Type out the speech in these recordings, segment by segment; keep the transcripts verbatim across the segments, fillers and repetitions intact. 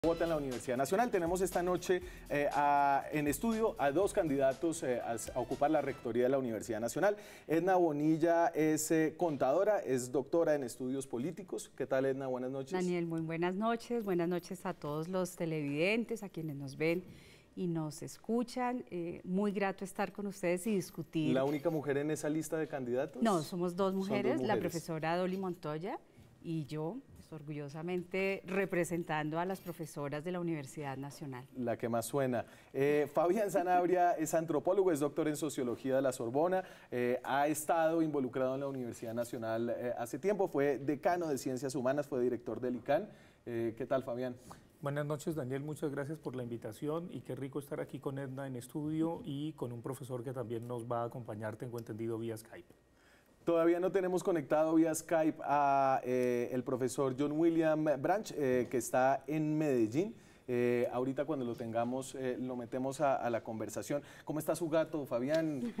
Vota en la Universidad Nacional. Tenemos esta noche eh, a, en estudio a dos candidatos eh, a, a ocupar la rectoría de la Universidad Nacional. Edna Bonilla es eh, contadora, es doctora en estudios políticos. ¿Qué tal, Edna? Buenas noches. Daniel, muy buenas noches. Buenas noches a todos los televidentes, a quienes nos ven y nos escuchan. Eh, muy grato estar con ustedes y discutir. ¿La única mujer en esa lista de candidatos? No, somos dos mujeres, dos mujeres. La profesora Dolly Montoya y yo, pues, orgullosamente representando a las profesoras de la Universidad Nacional. La que más suena. Eh, Fabián Sanabria es antropólogo, es doctor en Sociología de la Sorbona, eh, ha estado involucrado en la Universidad Nacional eh, hace tiempo, fue decano de Ciencias Humanas, fue director del I C A N. Eh, ¿Qué tal, Fabián? Buenas noches, Daniel, muchas gracias por la invitación y qué rico estar aquí con Edna en estudio y con un profesor que también nos va a acompañar, tengo entendido, vía Skype. Todavía no tenemos conectado vía Skype a eh, el profesor John William Branch, eh, que está en Medellín. Eh, ahorita cuando lo tengamos, eh, lo metemos a, a la conversación. ¿Cómo está su gato, Fabián?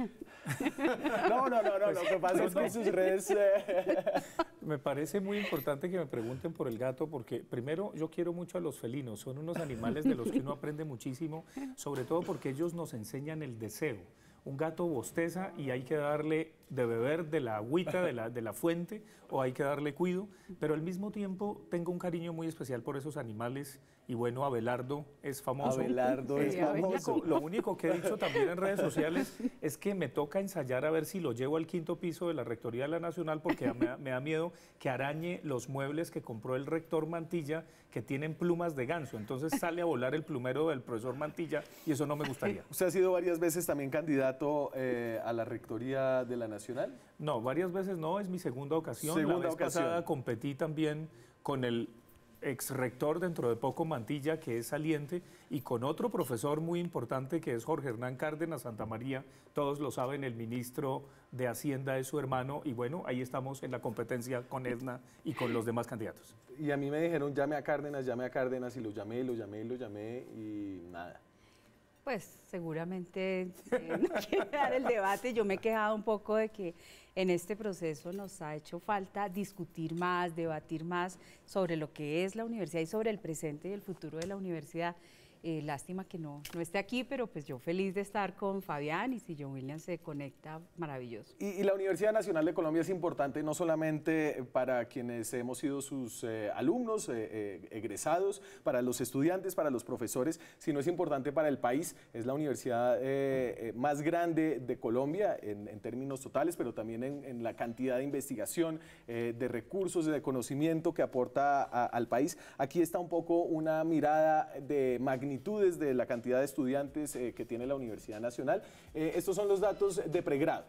No, no, no, no, pues, lo que pasa es que sus redes... Eh... Me parece muy importante que me pregunten por el gato, porque primero yo quiero mucho a los felinos, son unos animales de los que uno aprende muchísimo, sobre todo porque ellos nos enseñan el deseo. Un gato bosteza y hay que darle de beber de la agüita, de la, de la fuente, o hay que darle cuido, pero al mismo tiempo tengo un cariño muy especial por esos animales y bueno, Abelardo es famoso. Abelardo es eh, famoso. Lo único que he dicho también en redes sociales es que me toca ensayar a ver si lo llevo al quinto piso de la Rectoría de la Nacional porque me, me da miedo que arañe los muebles que compró el rector Mantilla que tienen plumas de ganso, entonces sale a volar el plumero del profesor Mantilla y eso no me gustaría. ¿Usted ha sido varias veces también candidato eh, a la Rectoría de la Nacional? No, varias veces no, es mi segunda ocasión. Segunda la vez ocasión. pasada competí también con el ex rector dentro de poco Mantilla, que es saliente, y con otro profesor muy importante que es Jorge Hernán Cárdenas Santamaría, todos lo saben, el ministro de Hacienda es su hermano, y bueno, ahí estamos en la competencia con Edna y con los demás candidatos. Y a mí me dijeron, llame a Cárdenas, llame a Cárdenas, y lo llamé, y lo llamé, y lo llamé, y nada. Pues seguramente eh, no quiero dar el debate. Yo me he quejado un poco de que en este proceso nos ha hecho falta discutir más, debatir más sobre lo que es la universidad y sobre el presente y el futuro de la universidad. Eh, lástima que no, no esté aquí, pero pues yo feliz de estar con Fabián y si John William se conecta, maravilloso. Y, y la Universidad Nacional de Colombia es importante no solamente para quienes hemos sido sus eh, alumnos, eh, eh, egresados, para los estudiantes, para los profesores, sino es importante para el país. Es la universidad eh, eh, más grande de Colombia en, en términos totales, pero también en, en la cantidad de investigación, eh, de recursos, de conocimiento que aporta a, al país. Aquí está un poco una mirada de magnitud de la cantidad de estudiantes eh, que tiene la Universidad Nacional. Eh, estos son los datos de pregrado.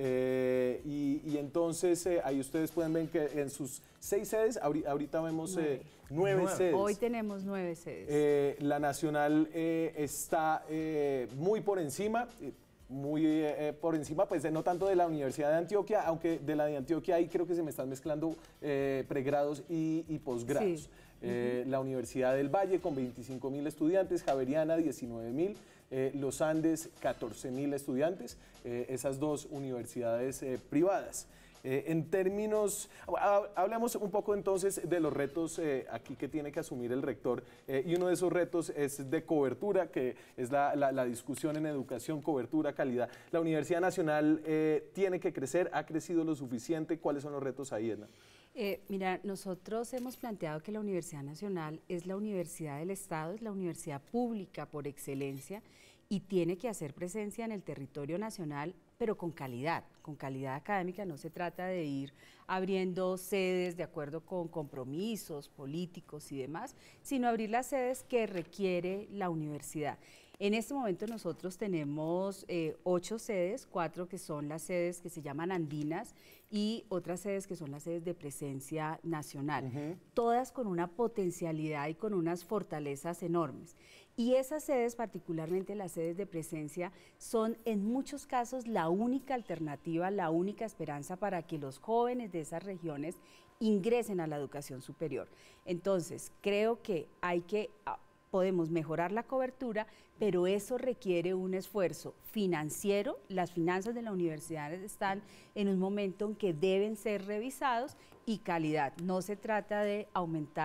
Eh, y, y entonces eh, ahí ustedes pueden ver que en sus seis sedes, ahorita, ahorita vemos eh, nueve, nueve sedes. Hoy tenemos nueve sedes. Eh, la Nacional eh, está eh, muy por encima. Eh, muy eh, por encima, pues no tanto de la Universidad de Antioquia, aunque de la de Antioquia ahí creo que se me están mezclando eh, pregrados y, y posgrados. Sí. Eh, uh-huh. La Universidad del Valle con veinticinco mil estudiantes, Javeriana diecinueve mil, eh, Los Andes catorce mil estudiantes, eh, esas dos universidades eh, privadas. Eh, en términos, hablemos un poco entonces de los retos eh, aquí que tiene que asumir el rector eh, y uno de esos retos es de cobertura, que es la, la, la discusión en educación, cobertura, calidad. La Universidad Nacional eh, tiene que crecer, ha crecido lo suficiente, ¿cuáles son los retos ahí, Edna? Eh, mira, nosotros hemos planteado que la Universidad Nacional es la universidad del Estado, es la universidad pública por excelencia y tiene que hacer presencia en el territorio nacional, pero con calidad, con calidad académica. No se trata de ir abriendo sedes de acuerdo con compromisos políticos y demás, sino abrir las sedes que requiere la universidad. En este momento nosotros tenemos eh, ocho sedes, cuatro que son las sedes que se llaman andinas y otras sedes que son las sedes de presencia nacional, uh-huh. Todas con una potencialidad y con unas fortalezas enormes. Y esas sedes, particularmente las sedes de presencia, son en muchos casos la única alternativa, la única esperanza para que los jóvenes de esas regiones ingresen a la educación superior. Entonces, creo que hay que... podemos mejorar la cobertura, pero eso requiere un esfuerzo financiero. Las finanzas de la universidad están en un momento en que deben ser revisados y calidad. No se trata de aumentar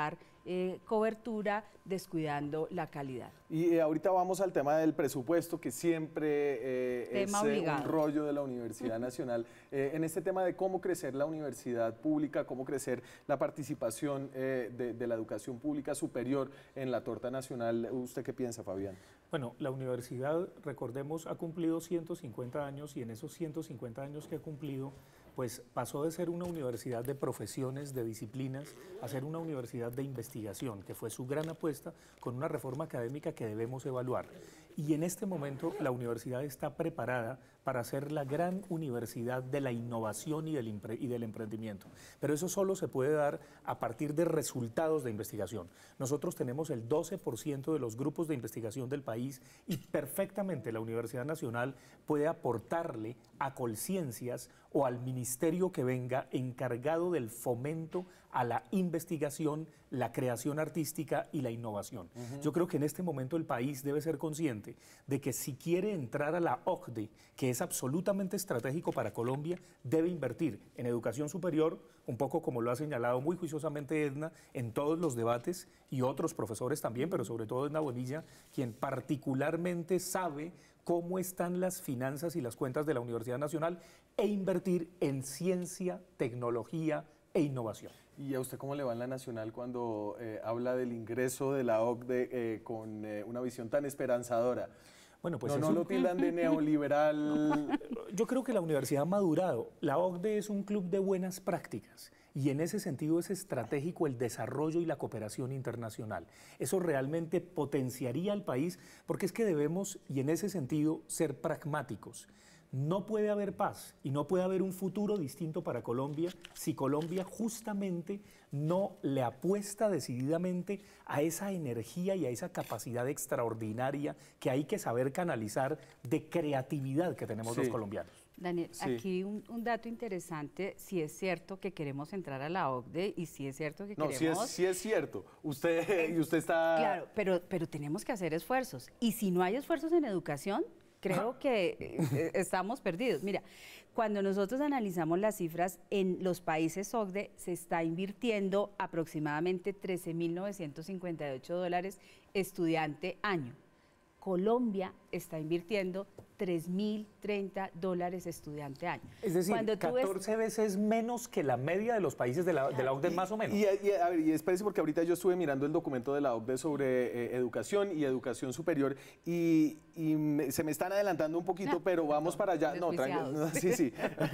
eh, cobertura, descuidando la calidad. Y eh, ahorita vamos al tema del presupuesto, que siempre eh, es eh, un rollo de la Universidad Nacional. Eh, en este tema de cómo crecer la universidad pública, cómo crecer la participación eh, de, de la educación pública superior en la torta nacional, ¿usted qué piensa, Fabián? Bueno, la universidad, recordemos, ha cumplido ciento cincuenta años y en esos ciento cincuenta años que ha cumplido, pues pasó de ser una universidad de profesiones, de disciplinas, a ser una universidad de investigación, que fue su gran apuesta con una reforma académica que debemos evaluar. Y en este momento la universidad está preparada para ser la gran universidad de la innovación y del, y del emprendimiento. Pero eso solo se puede dar a partir de resultados de investigación. Nosotros tenemos el doce por ciento de los grupos de investigación del país y perfectamente la Universidad Nacional puede aportarle a Colciencias o al ministerio que venga encargado del fomento a la investigación, la creación artística y la innovación. Uh-huh. Yo creo que en este momento el país debe ser consciente de que si quiere entrar a la O C D E, que es absolutamente estratégico para Colombia, debe invertir en educación superior, un poco como lo ha señalado muy juiciosamente Edna en todos los debates y otros profesores también, pero sobre todo Edna Bonilla, quien particularmente sabe cómo están las finanzas y las cuentas de la Universidad Nacional, e invertir en ciencia, tecnología e innovación. ¿Y a usted cómo le va en la Nacional cuando eh, habla del ingreso de la O C D E eh, con eh, una visión tan esperanzadora? Bueno, pues no, no un... lo tildan de neoliberal. Yo creo que la universidad ha madurado. La O C D E es un club de buenas prácticas y en ese sentido es estratégico el desarrollo y la cooperación internacional. Eso realmente potenciaría al país porque es que debemos, y en ese sentido, ser pragmáticos. No puede haber paz y no puede haber un futuro distinto para Colombia si Colombia justamente no le apuesta decididamente a esa energía y a esa capacidad extraordinaria que hay que saber canalizar de creatividad que tenemos sí. los colombianos. Daniel, sí. aquí un, un dato interesante, si es cierto que queremos entrar a la O C D E y si es cierto que no, queremos... No, sí, sí es cierto, usted, y usted está... Claro, pero, pero tenemos que hacer esfuerzos y si no hay esfuerzos en educación, creo que eh, estamos perdidos. Mira, cuando nosotros analizamos las cifras, en los países O C D E se está invirtiendo aproximadamente trece mil novecientos cincuenta y ocho dólares estudiante año. Colombia está invirtiendo tres mil treinta dólares estudiante año. Es decir, catorce ves... veces menos que la media de los países de la, de la O C D E, más o menos. Y, y, a ver, y espérese, porque ahorita yo estuve mirando el documento de la O C D E sobre eh, educación y educación superior y, y me, se me están adelantando un poquito, no, pero vamos no, para allá. No, no, sí, sí.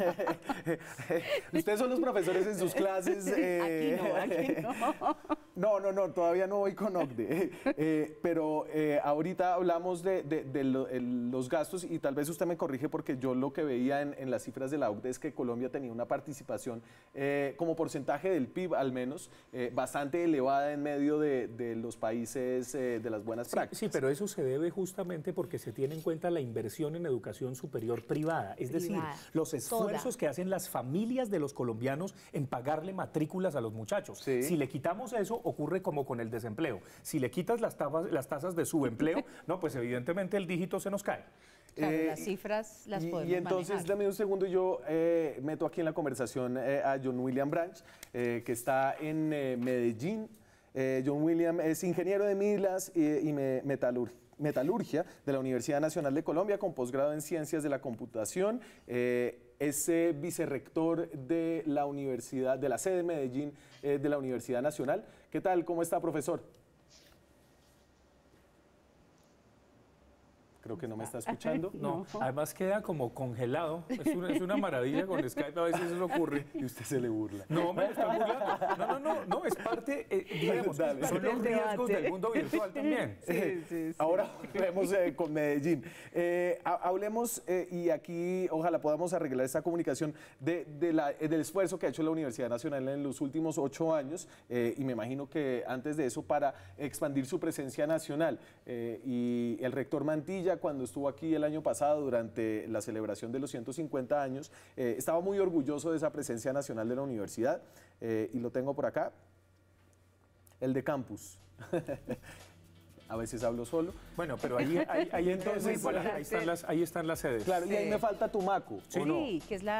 Ustedes son los profesores en sus clases. Eh, aquí no, aquí no. No, no, no, todavía no voy con O C D E. Eh, pero eh, ahorita hablamos de, de, de lo, el, los gastos y tal vez usted me corrige porque yo lo que veía en, en las cifras de la O C D E es que Colombia tenía una participación eh, como porcentaje del P I B al menos eh, bastante elevada en medio de, de los países eh, de las buenas sí, prácticas. Sí, pero eso se debe justamente porque se tiene en cuenta la inversión en educación superior privada, es decir, privada. los esfuerzos Toda. que hacen las familias de los colombianos en pagarle matrículas a los muchachos. Sí. Si le quitamos eso, ocurre como con el desempleo. Si le quitas las, tabas, las tasas de subempleo, no, pues evidentemente el dígito se nos cae. Claro, eh, las cifras las y, podemos Y entonces, manejar. dame un segundo, yo eh, meto aquí en la conversación eh, a John William Branch, eh, que está en eh, Medellín. Eh, John William es ingeniero de milas y, y me, metalur, metalurgia de la Universidad Nacional de Colombia, con posgrado en Ciencias de la Computación. Eh, es eh, vicerrector de la Universidad, de la sede de Medellín eh, de la Universidad Nacional. ¿Qué tal? ¿Cómo está, profesor? Creo que no me está escuchando. No, además queda como congelado. Es una, es una maravilla con Skype, a veces eso ocurre. Y usted se le burla. No, me está burlando. No, no, no, no, es parte, eh, digamos, Dale. son los riesgos del mundo virtual también. Sí, sí, sí. Ahora hablemos eh, con Medellín. Eh, hablemos, eh, y aquí ojalá podamos arreglar esta comunicación, de, de la, del esfuerzo que ha hecho la Universidad Nacional en los últimos ocho años, eh, y me imagino que antes de eso, para expandir su presencia nacional. Eh, y el rector Mantilla, cuando estuvo aquí el año pasado durante la celebración de los ciento cincuenta años, eh, estaba muy orgulloso de esa presencia nacional de la universidad, eh, y lo tengo por acá, el de campus. A veces hablo solo. Bueno, pero ahí, ahí, ahí entonces, bueno, ahí, están las, ahí están las sedes. Claro, sí. Y ahí me falta Tumaco. Sí, ¿o no? que es la...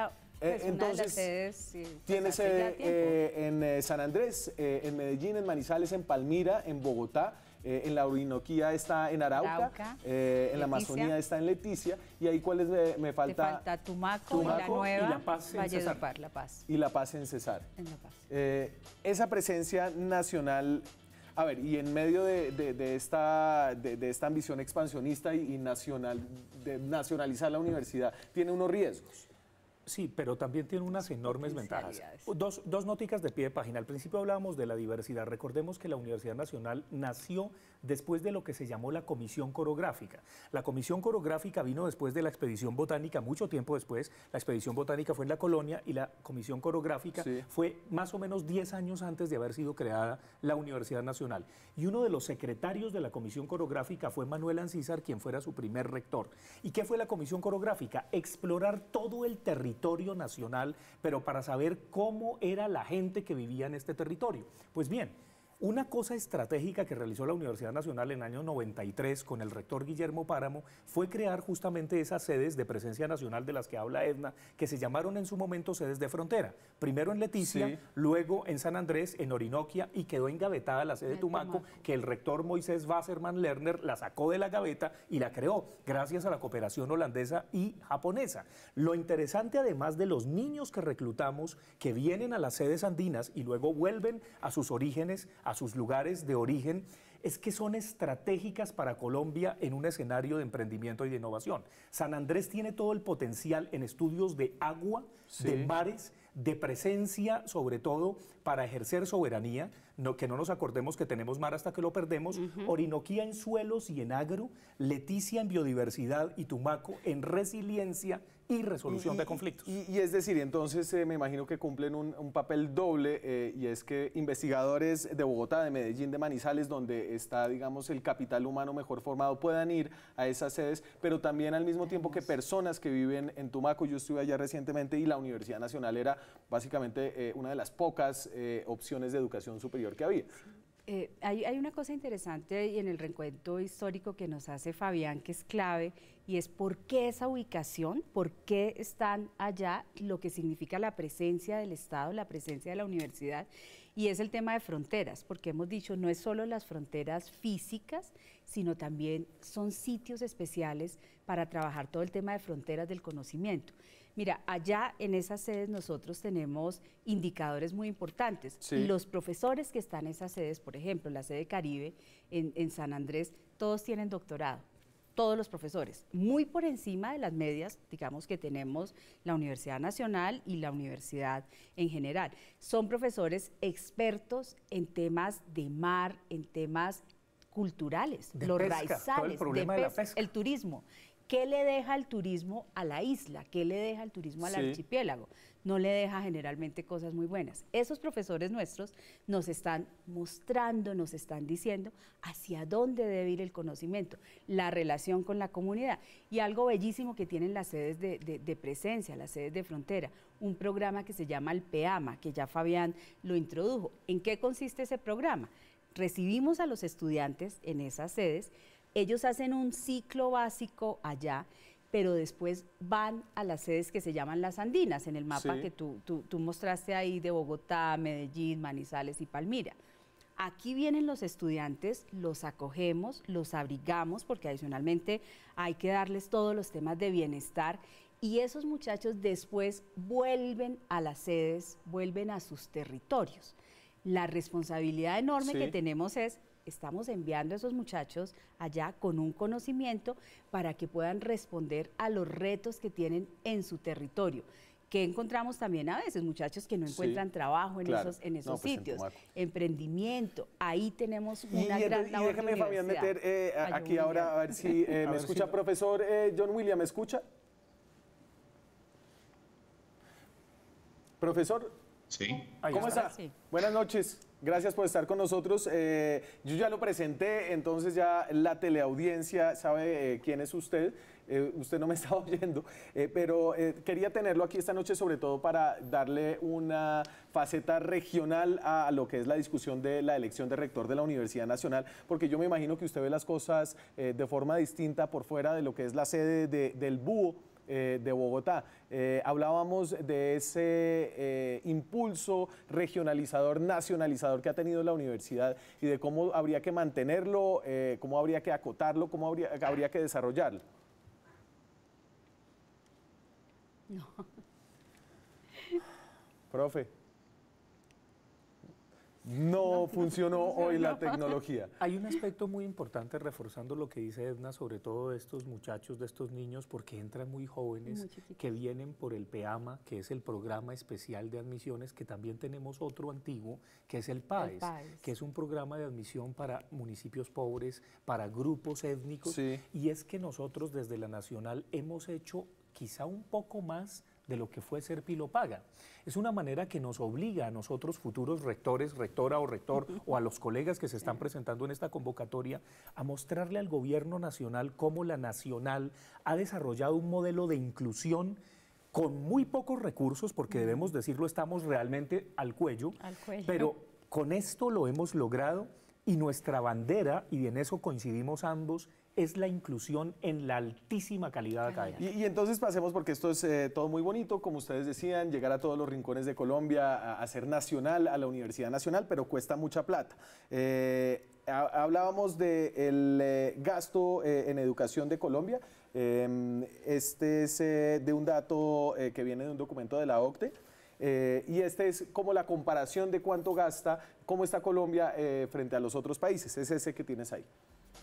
Pues Eh, una de las entonces, sedes, sí, pues tiene hace ya sede tiempo. eh, en eh, San Andrés, eh, en Medellín, en Manizales, en Palmira, en Bogotá. Eh, en la Orinoquía está en Arauca, Arauca, eh, en la Leticia. Amazonía está en Leticia, y ahí cuáles me, me Te falta, falta Tumaco, y la Tumaco nueva, y La Paz en Cesar. Valledupar, La Paz, y La Paz en Cesar. en La Paz. Eh, esa presencia nacional, a ver, y en medio de, de- de esta, de, de esta ambición expansionista y, y nacional, de nacionalizar la universidad, tiene unos riesgos. Sí, pero también tiene unas enormes ventajas. potencialidades. Dos, dos nóticas de pie de página. Al principio hablábamos de la diversidad. Recordemos que la Universidad Nacional nació después de lo que se llamó la Comisión Corográfica. La Comisión Corográfica vino después de la Expedición Botánica, mucho tiempo después. La Expedición Botánica fue en la Colonia y la Comisión Corográfica Sí. fue más o menos diez años antes de haber sido creada la Universidad Nacional. Y uno de los secretarios de la Comisión Corográfica fue Manuel Ancísar, quien fuera su primer rector. ¿Y qué fue la Comisión Corográfica? Explorar todo el territorio nacional, pero para saber cómo era la gente que vivía en este territorio. Pues bien, una cosa estratégica que realizó la Universidad Nacional en el año noventa y tres con el rector Guillermo Páramo fue crear justamente esas sedes de presencia nacional de las que habla Edna, que se llamaron en su momento sedes de frontera. Primero en Leticia, Sí. luego en San Andrés, en Orinoquia, y quedó engavetada la sede de De Tumaco, Tumaco. que el rector Moisés Wasserman Lerner la sacó de la gaveta y la creó, gracias a la cooperación holandesa y japonesa. Lo interesante, además de los niños que reclutamos, que vienen a las sedes andinas y luego vuelven a sus orígenes, a sus lugares de origen, es que son estratégicas para Colombia en un escenario de emprendimiento y de innovación. San Andrés tiene todo el potencial en estudios de agua, Sí. de mares, de presencia, sobre todo para ejercer soberanía, no, que no nos acordemos que tenemos mar hasta que lo perdemos, Orinoquía en suelos y en agro, Leticia en biodiversidad y Tumaco en resiliencia y resolución Y- de y- conflictos. Y, y es decir, entonces eh, me imagino que cumplen un, un papel doble, eh, y es que investigadores de Bogotá, de Medellín, de Manizales, donde está, digamos, el capital humano mejor formado, puedan ir a esas sedes, pero también al mismo tiempo que personas que viven en Tumaco. Yo estuve allá recientemente y la Universidad Nacional era básicamente eh, una de las pocas eh, opciones de educación superior que había. Eh, hay, hay una cosa interesante y en el recuento histórico que nos hace Fabián, que es clave, y es por qué esa ubicación, por qué están allá, lo que significa la presencia del Estado, la presencia de la universidad, y es el tema de fronteras, porque hemos dicho, no es solo las fronteras físicas, sino también son sitios especiales para trabajar todo el tema de fronteras del conocimiento. Mira, allá en esas sedes nosotros tenemos indicadores muy importantes. Sí. Los profesores que están en esas sedes, por ejemplo, la sede Caribe en, en San Andrés, todos tienen doctorado, todos los profesores, muy por encima de las medias, digamos, que tenemos la Universidad Nacional y la universidad en general. Son profesores expertos en temas de mar, en temas culturales, De los pesca, todo el raizales, problema de la pesca. el turismo. ¿Qué le deja el turismo a la isla? ¿Qué le deja el turismo al Sí. archipiélago? No le deja generalmente cosas muy buenas. Esos profesores nuestros nos están mostrando, nos están diciendo hacia dónde debe ir el conocimiento, la relación con la comunidad. Y algo bellísimo que tienen las sedes de, de- de presencia, las sedes de frontera, un programa que se llama el PEAMA, que ya Fabián lo introdujo. ¿En qué consiste ese programa? Recibimos a los estudiantes en esas sedes. Ellos hacen un ciclo básico allá, pero después van a las sedes que se llaman las andinas, en el mapa Sí. que tú, tú- tú mostraste ahí de Bogotá, Medellín, Manizales y Palmira. Aquí vienen los estudiantes, los acogemos, los abrigamos, porque adicionalmente hay que darles todos los temas de bienestar, y esos muchachos después vuelven a las sedes, vuelven a sus territorios. La responsabilidad enorme Sí. que tenemos es, estamos enviando a esos muchachos allá con un conocimiento para que puedan responder a los retos que tienen en su territorio. Que encontramos también a veces muchachos que no Sí, encuentran trabajo en claro. esos, en esos No, pues en sitios. Tumaco. Emprendimiento, ahí tenemos Y, una y gran entonces- y labor de déjeme, Fabián, universidad. meter eh, a- Ay, aquí William. ahora a ver si eh, A me ver escucha. si- Profesor eh, John William, ¿me escucha? Profesor, Sí. Ahí ¿cómo está. está? Sí. Buenas noches, gracias por estar con nosotros. Eh, yo ya lo presenté, entonces ya la teleaudiencia sabe eh, quién es usted. Eh, usted no me está oyendo, eh, pero eh, quería tenerlo aquí esta noche sobre todo para darle una faceta regional a, a lo que es la discusión de la elección de rector de la Universidad Nacional, porque yo me imagino que usted ve las cosas eh, de forma distinta por fuera de lo que es la sede de- del Búho, eh, de Bogotá. Eh, hablábamos de ese eh, impulso regionalizador, nacionalizador que ha tenido la universidad y de cómo habría que mantenerlo, eh, cómo habría que acotarlo, cómo habría, habría que desarrollarlo. No. Profe. No funcionó hoy la tecnología. Hay un aspecto muy importante reforzando lo que dice Edna, sobre todo de estos muchachos, de estos niños, porque entran muy jóvenes Muy que vienen por el PEAMA, que es el Programa Especial de Admisiones, que también tenemos otro antiguo, que es el PAES, PAES. que es un programa de admisión para municipios pobres, para grupos étnicos, Sí. y es que nosotros desde la Nacional hemos hecho quizá un poco más de lo que fue Serpi lo paga. Es una manera que nos obliga a nosotros, futuros rectores, rectora o rector, o a los colegas que se están presentando en esta convocatoria, a mostrarle al gobierno nacional cómo la Nacional ha desarrollado un modelo de inclusión con muy pocos recursos, porque debemos decirlo, estamos realmente al cuello, Al cuello. pero con esto lo hemos logrado y nuestra bandera, y en eso coincidimos ambos, es la inclusión en la altísima calidad académica. Y, y entonces pasemos, porque esto es eh, todo muy bonito, como ustedes decían, llegar a todos los rincones de Colombia, a, a ser nacional, a la Universidad Nacional, pero cuesta mucha plata. Eh, ha- hablábamos del eh, gasto eh, en educación de Colombia. Eh, este es eh, de un dato eh, que viene de un documento de la OCDE. Eh, y este es como la comparación de cuánto gasta, cómo está Colombia eh, frente a los otros países. Es ese que tienes ahí.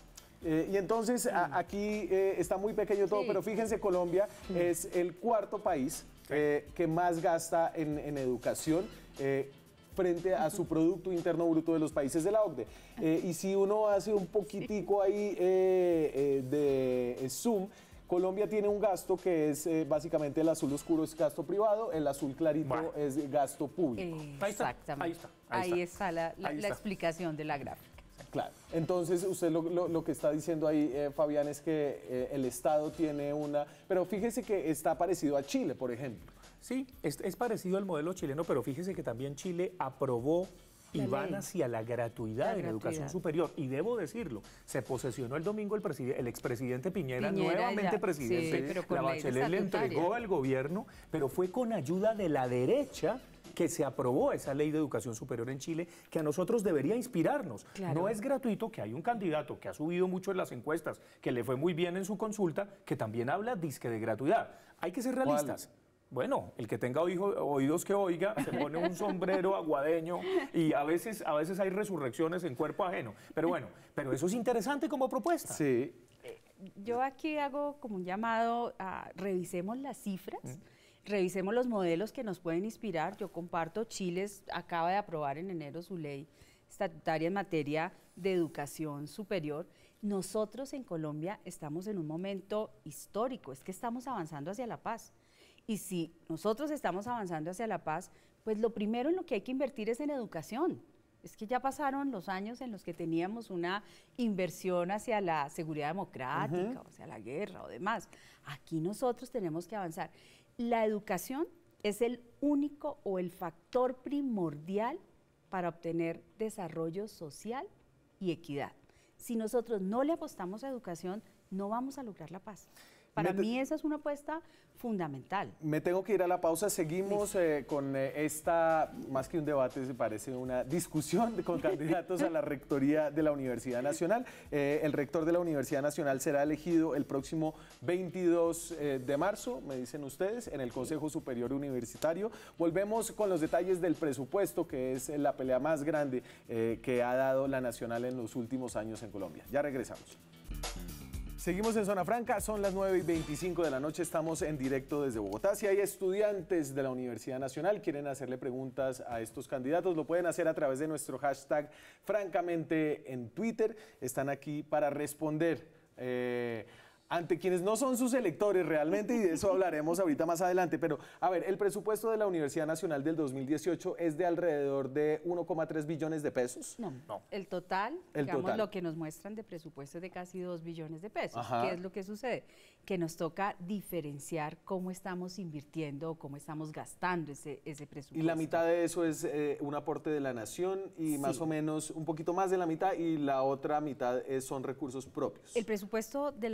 Eh, y entonces a- aquí eh, está muy pequeño todo, Sí. pero fíjense, Colombia es el cuarto país eh, que más gasta en, en educación eh, frente a su Producto Interno Bruto de los países de la OCDE. Eh, y si uno hace un poquitico ahí eh, eh, de eh, zoom, Colombia tiene un gasto que es eh, básicamente el azul oscuro es gasto privado, el azul clarito Bueno. es gasto público. Ahí está, Exactamente. ahí está, ahí Ahí está. está la, la- Ahí la está. explicación de la gráfica. Claro. Entonces, usted lo, lo- lo que está diciendo ahí, eh, Fabián, es que eh, el Estado tiene una... Pero fíjese que está parecido a Chile, por ejemplo. Sí, es, es parecido al modelo chileno, pero fíjese que también Chile aprobó y La van ley. hacia la gratuidad La en educación gratuidad. superior. Y debo decirlo, se posesionó el domingo el, preside- el expresidente Piñera, Piñera nuevamente ya, presidente. sí, pero con la ley Bachelet le estatutaria. entregó al gobierno, pero fue con ayuda de la derecha que se aprobó esa ley de educación superior en Chile, que a nosotros debería inspirarnos. Claro. No es gratuito, que hay un candidato que ha subido mucho en las encuestas, que le fue muy bien en su consulta, que también habla disque de gratuidad. Hay que ser realistas. Bueno, el que tenga oijo- oídos que oiga, se pone un sombrero aguadeño y a veces, a veces hay resurrecciones en cuerpo ajeno. Pero bueno, pero eso es interesante como propuesta. Sí. Yo aquí hago como un llamado a revisemos las cifras, revisemos los modelos que nos pueden inspirar. Yo comparto, Chile es- acaba de aprobar en enero su ley estatutaria en materia de educación superior. Nosotros en Colombia estamos en un momento histórico, es que estamos avanzando hacia la paz. Y si nosotros estamos avanzando hacia la paz, pues lo primero en lo que hay que invertir es en educación. Es que ya pasaron los años en los que teníamos una inversión hacia la seguridad democrática, o hacia la guerra o demás. Aquí nosotros tenemos que avanzar. La educación es el único o el factor primordial para obtener desarrollo social y equidad. Si nosotros no le apostamos a educación, no vamos a lograr la paz. Para Mete- mí esa es una apuesta fundamental. Me tengo que ir a la pausa. Seguimos eh, con eh, esta, más que un debate, se parece una discusión de- con candidatos a la rectoría de la Universidad Nacional. Eh, el rector de la Universidad Nacional será elegido el próximo veintidós eh, de marzo, me dicen ustedes, en el Consejo Superior Universitario. Volvemos con los detalles del presupuesto, que es la pelea más grande eh, que ha dado la Nacional en los últimos años en Colombia. Ya regresamos. Seguimos en Zona Franca, son las nueve y veinticinco de la noche, estamos en directo desde Bogotá. Si hay estudiantes de la Universidad Nacional, quieren hacerle preguntas a estos candidatos, lo pueden hacer a través de nuestro hashtag Francamente en Twitter. Están aquí para responder eh, ante quienes no son sus electores realmente, y de eso hablaremos ahorita más adelante. Pero, a ver, el presupuesto de la Universidad Nacional del dos mil dieciocho es de alrededor de uno coma tres billones de pesos. No, No. el total, El digamos, total. lo que nos muestran de presupuesto es de casi dos billones de pesos. Ajá. ¿Qué es lo que sucede? Que nos toca diferenciar cómo estamos invirtiendo o cómo estamos gastando ese, ese presupuesto. Y la mitad de eso es eh, un aporte de la nación y más Sí. o menos un poquito más de la mitad, y la otra mitad eh, son recursos propios. El presupuesto de la Universidad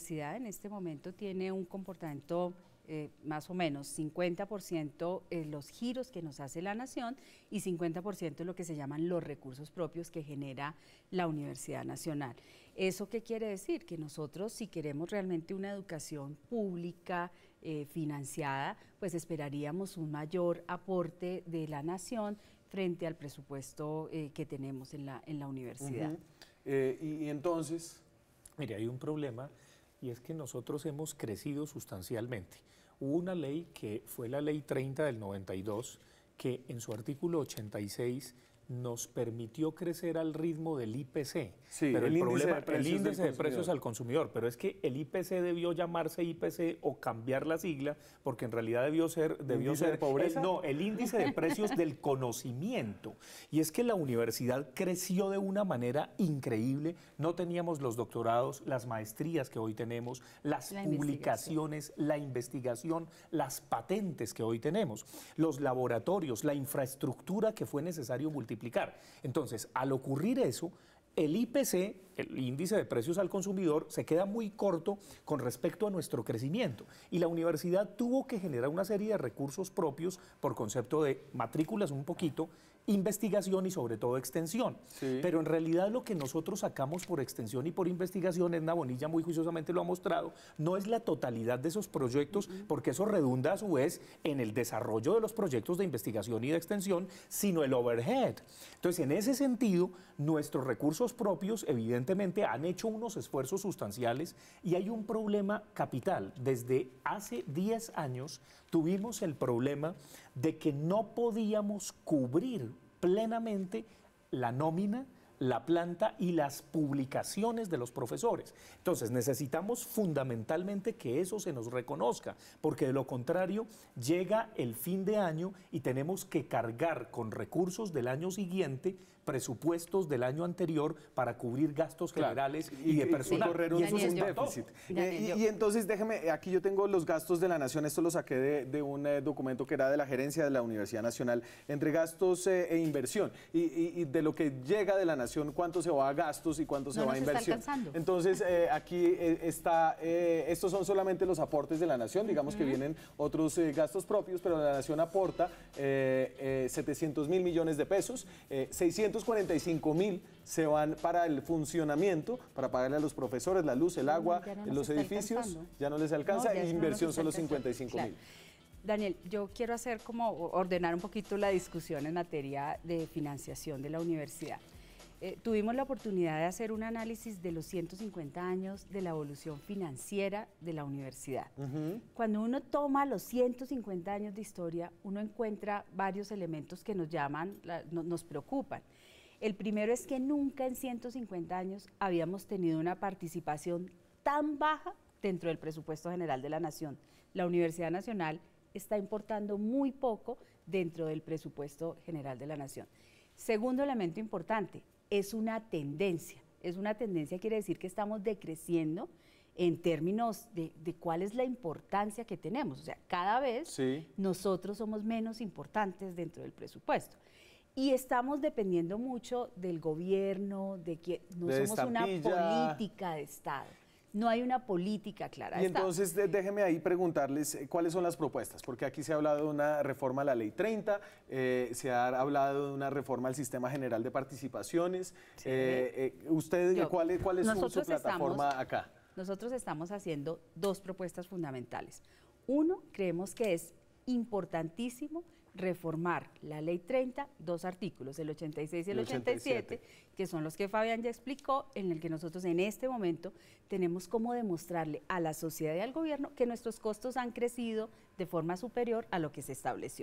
universidad en este momento tiene un comportamiento eh, más o menos cincuenta por ciento eh, los giros que nos hace la nación y cincuenta por ciento lo que se llaman los recursos propios que genera la Universidad Nacional. ¿Eso qué quiere decir? Que nosotros, si queremos realmente una educación pública, eh, financiada, pues esperaríamos un mayor aporte de la nación frente al presupuesto eh, que tenemos en la, en la universidad. Uh-huh. eh, y, y entonces... Mire, hay un problema y es que nosotros hemos crecido sustancialmente. Hubo una ley que fue la Ley treinta del noventa y dos que en su artículo ochenta y seis nos permitió crecer al ritmo del I P C, sí, pero el, el problema, índice de el índice de precios al consumidor, pero es que el I P C debió llamarse I P C o cambiar la sigla, porque en realidad debió ser, debió ¿Índice ser de pobreza? El, no, el índice de precios del conocimiento. Y es que la universidad creció de una manera increíble, no teníamos los doctorados, las maestrías que hoy tenemos, las la publicaciones, investigación. la investigación, las patentes que hoy tenemos, los laboratorios, la infraestructura que fue necesario multiplicar. Entonces, al ocurrir eso, el I P C, el índice de precios al consumidor, se queda muy corto con respecto a nuestro crecimiento. Y la universidad tuvo que generar una serie de recursos propios por concepto de matrículas un poquito, investigación y sobre todo extensión. Sí. Pero en realidad lo que nosotros sacamos por extensión y por investigación, Edna Bonilla muy juiciosamente lo ha mostrado, no es la totalidad de esos proyectos, uh-huh. porque eso redunda a su vez en el desarrollo de los proyectos de investigación y de extensión, sino el overhead. Entonces, en ese sentido, nuestros recursos propios evidentemente han hecho unos esfuerzos sustanciales y hay un problema capital. Desde hace diez años tuvimos el problema de que no podíamos cubrir plenamente la nómina, la planta y las publicaciones de los profesores. Entonces necesitamos fundamentalmente que eso se nos reconozca, porque de lo contrario llega el fin de año y tenemos que cargar con recursos del año siguiente presupuestos del año anterior para cubrir gastos generales claro. y, y de personal. Y, correr un, Daniel, un déficit. Eh, y, y entonces, déjeme, aquí yo tengo los gastos de la Nación, esto lo saqué de, de un eh, documento que era de la gerencia de la Universidad Nacional, entre gastos eh, e inversión, y, y, y de lo que llega de la Nación, cuánto se va a gastos y cuánto se no va a inversión. Entonces, eh, aquí eh, está, eh, estos son solamente los aportes de la Nación, digamos uh-huh. que vienen otros eh, gastos propios, pero la Nación aporta eh, eh, setecientos mil millones de pesos, eh, seiscientos cuarenta y cinco mil se van para el funcionamiento, para pagarle a los profesores la luz, el agua, no los edificios, alcanzando. ya no les alcanza, no, y inversión no solo cincuenta y cinco mil. Claro. Daniel, yo quiero hacer como ordenar un poquito la discusión en materia de financiación de la universidad. Eh, tuvimos la oportunidad de hacer un análisis de los ciento cincuenta años de la evolución financiera de la universidad. Uh-huh. Cuando uno toma los ciento cincuenta años de historia, uno encuentra varios elementos que nos llaman, la, no, nos preocupan. El primero es que nunca en ciento cincuenta años habíamos tenido una participación tan baja dentro del presupuesto general de la Nación. La Universidad Nacional está importando muy poco dentro del presupuesto general de la Nación. Segundo elemento importante, es una tendencia. Es una tendencia, quiere decir que estamos decreciendo en términos de, de cuál es la importancia que tenemos. O sea, cada vez sí. nosotros somos menos importantes dentro del presupuesto. Y estamos dependiendo mucho del gobierno, de que no de somos una política de Estado. No hay una política clara. Y entonces de, déjeme ahí preguntarles eh, cuáles son las propuestas, porque aquí se ha hablado de una reforma a la Ley treinta, eh, se ha hablado de una reforma al Sistema General de Participaciones. Sí. Eh, eh, ¿Usted Yo, cuál, cuál es su, su plataforma estamos, acá? Nosotros estamos haciendo dos propuestas fundamentales. Uno, creemos que es importantísimo reformar la Ley treinta, dos artículos, el ochenta y seis y el ochenta y siete, que son los que Fabián ya explicó, en el que nosotros en este momento tenemos cómo demostrarle a la sociedad y al gobierno que nuestros costos han crecido de forma superior a lo que se estableció.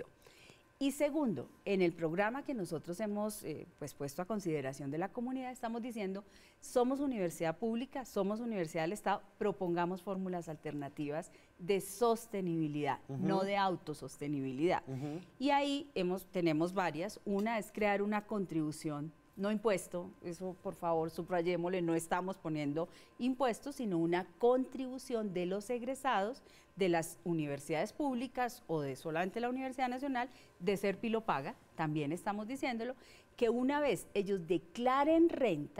Y segundo, en el programa que nosotros hemos eh, pues, puesto a consideración de la comunidad, estamos diciendo, somos universidad pública, somos universidad del Estado, propongamos fórmulas alternativas de sostenibilidad, uh-huh. no de autosostenibilidad. Uh-huh. Y ahí hemos, tenemos varias. Una es crear una contribución, no impuesto, eso por favor subrayémosle, no estamos poniendo impuestos, sino una contribución de los egresados de las universidades públicas o de solamente la Universidad Nacional, de ser pilopaga, también estamos diciéndolo, que una vez ellos declaren renta,